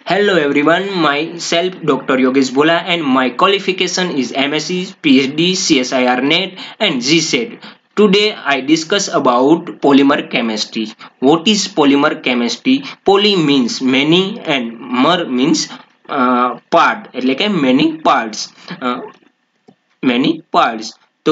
Hello everyone, myself Dr. Yogesh Bhola and my qualification is MSc, PhD, CSIR NET and GSET. Today I discuss about polymer chemistry. What is polymer chemistry? Poly means many and mer means part એટલે કે many parts. Many parts. તો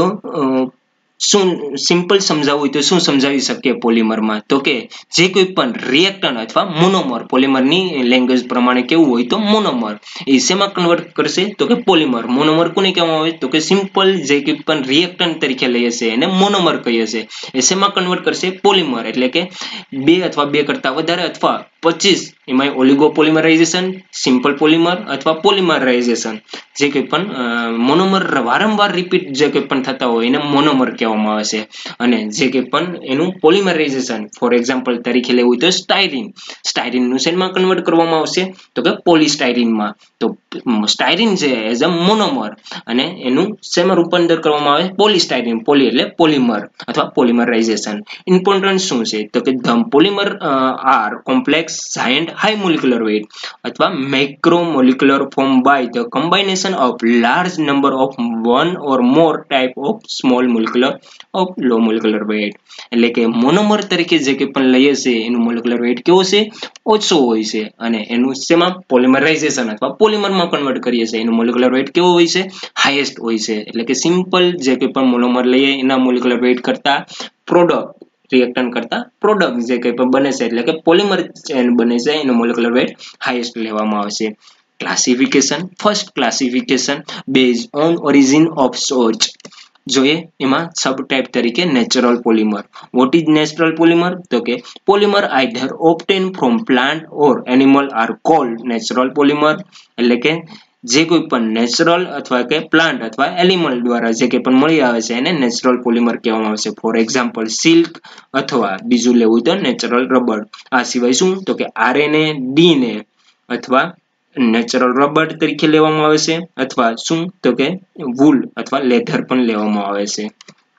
શું simple સમજાવવું હોય તો શું સમજાવી શકીએ પોલિમરમાં તો કે જે કોઈ પણ રિએક્ટન્ટ અથવા મોનોમર પોલિમરની લેંગ્વેજ પ્રમાણે કેવું હોય તો મોનોમર એ શેમાં કન્વર્ટ કરશે તો કે પોલિમર મોનોમર કોને કહેવામાં આવે તો કે સિમ્પલ જે કોઈ પણ રિએક્ટન્ટ તરીકે લઈએ છે એને મોનોમર કહીએ છે એ શેમાં કન્વર્ટ કરશે પોલિમર એટલે કે બે અથવા બે કરતા વધારે અથવા 25 એમાં ઓલિગોપોલિમરાઇઝેશન સિમ્પલ પોલિમર અથવા પોલિમરાઇઝેશન જે કોઈ પણ મોનોમર વારંવાર રિપીટ જે કોઈ પણ થતા હોય એને મોનોમર કહેવામાં આવે છે અને જે કોઈ પણ એનું પોલિમરાઇઝેશન ફોર એક્ઝામ્પલ તરીકે લેવું હોય તો સ્ટાયરીનનું શેમાં કન્વર્ટ કરવામાં આવશે તો કે પોલિસ્ટાયરીનમાં તો સ્ટાયરીન છે એઝ અ મોનોમર અને એનું શેમાં રૂપાંતર કરવામાં આવે પોલિસ્ટાયરીન પોલી એટલે પોલિમર અથવા પોલિમરાઇઝેશન ઇમ્પોર્ટન્ટ શું છે તો કે the polymer are complex giant high molecular weight અથવા macromolecular formed by the combination of large number of one or more type of small molecular of low molecular weight એટલે કે monomer તરીકે જે કે પણ લઈએ છે એનું મોલેક્યુલર વેઇટ કેવો છે ઓછો હોય છે અને એનું શેમાં પોલિમરાઇઝેશન અથવા પોલિમરમાં કન્વર્ટ કરીએ છીએ એનું મોલેક્યુલર વેઇટ કેવો હોય છે હાઈએસ્ટ હોય છે એટલે કે સિમ્પલ જે કોઈ પણ મોનોમર લઈએ એના મોલેક્યુલર વેઇટ કરતા પ્રોડક્ટ રિએક્ટન્ટ કરતા પ્રોડક્ટ જે કંઈ પણ બને છે એટલે કે પોલિમર બને છે એનો મોલેક્યુલર વેઇટ હાઈએસ્ટ લેવામાં આવે છે classification first classification based on origin of source જોઈએ એમાં સબ ટાઈપ તરીકે natural polymer what is natural polymer તો કે polymer either obtain from plant or animal are called natural polymer એટલે કે જે કોઈ પણ નેચરલ અથવા કે પ્લાન્ટ અથવા એનિમલ દ્વારા જે કંઈ પણ મળી આવે છે એને નેચરલ પોલિમર કહેવામાં આવે છે ફોર એક્ઝામ્પલ સિલ્ક અથવા બીજું લેવું તો નેચરલ રબર આ સિવાય શું તો કે આરએનએ ડીએનએ અથવા નેચરલ રબર તરીકે લેવામાં આવે છે અથવા શું તો કે વૂલ અથવા લેધર પણ લેવામાં આવે છે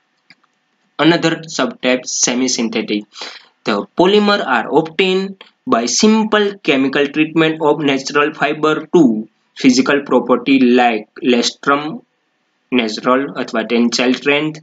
another subtype semi-synthetic the polymer are obtained by simple chemical treatment of natural fiber to physical property like elastrum natural અથવા tensile strength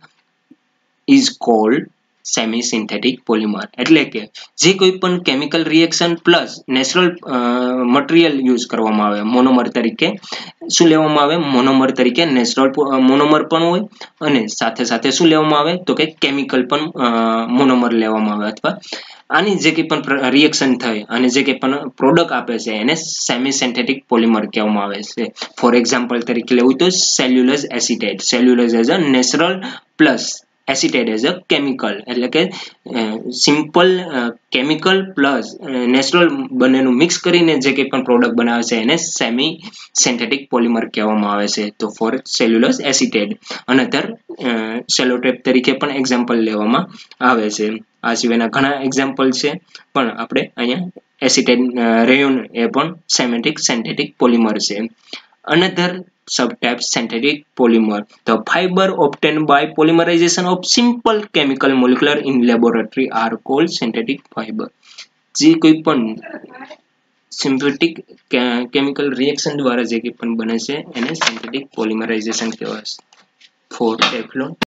is called semi synthetic polymer એટલે કે જે કોઈ પણ chemical reaction plus natural material use કરવામાં આવે monomer તરીકે શું લેવામાં આવે મોનોમર તરીકે નેચરલ મોનોમર પણ હોય અને સાથે સાથે શું લેવામાં આવે તો કે કેમિકલ પણ મોનોમર લેવામાં આવે અથવા આની જે કંઈ પણ રિએક્શન થઈ અને જે કંઈ પણ પ્રોડક્ટ આપે છે એને સેમી સિન્થેટિક પોલિમર કહેવામાં આવે છે ફોર એક્ઝામ્પલ તરીકે લેવું તો cellulose acetate cellulose as a natural plus acetate as a chemical એટલે કે સિમ્પલ કેમિકલ પ્લસ નેચરલ બંનેનું મિક્સ કરીને જે કંઈ પણ પ્રોડક્ટ બનાવે છે એને સેમી સિન્થેટિક પોલિમર કહેવામાં આવે છે તો for cellulose acetate another sellotape તરીકે પણ એક્ઝામ્પલ લેવામાં આવે છે આ સિવાયના ઘણા એક્ઝામ્પલ છે પણ આપણે અહીંયા એસિટેટ રેયોન એ પણ સિન્થેટિક પોલિમર છે another subtype synthetic polymer the fiber obtained by polymerization of simple chemical molecular in laboratory are called synthetic fiber જે કોઈ પણ સિન્થેટિક કેમિકલ રિએક્શન દ્વારા જે કંઈ પણ બને છે એને સિન્થેટિક પોલિમરાઇઝેશન કહેવાય છે ફોર ટેફલોન